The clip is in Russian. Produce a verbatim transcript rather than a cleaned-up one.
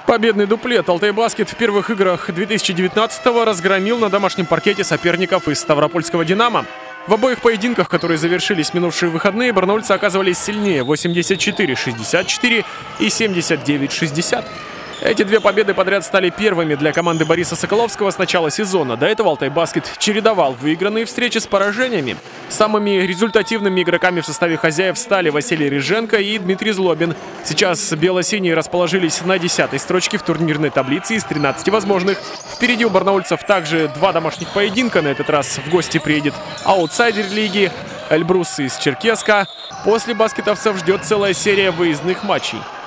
Победный дуплет Алтай Баскет в первых играх две тысячи девятнадцатого разгромил на домашнем паркете соперников из Ставропольского «Динамо». В обоих поединках, которые завершились в минувшие выходные, барнаульцы оказывались сильнее — восемьдесят четыре шестьдесят четыре и семьдесят девять шестьдесят. Эти две победы подряд стали первыми для команды Бориса Соколовского с начала сезона. До этого Алтай Баскет чередовал выигранные встречи с поражениями. Самыми результативными игроками в составе хозяев стали Василий Рыженко и Дмитрий Злобин. Сейчас бело-синие расположились на десятой строчке в турнирной таблице из тринадцати возможных. Впереди у барнаульцев также два домашних поединка. На этот раз в гости приедет аутсайдер лиги Эльбрус из Черкесска. После баскетовцев ждет целая серия выездных матчей.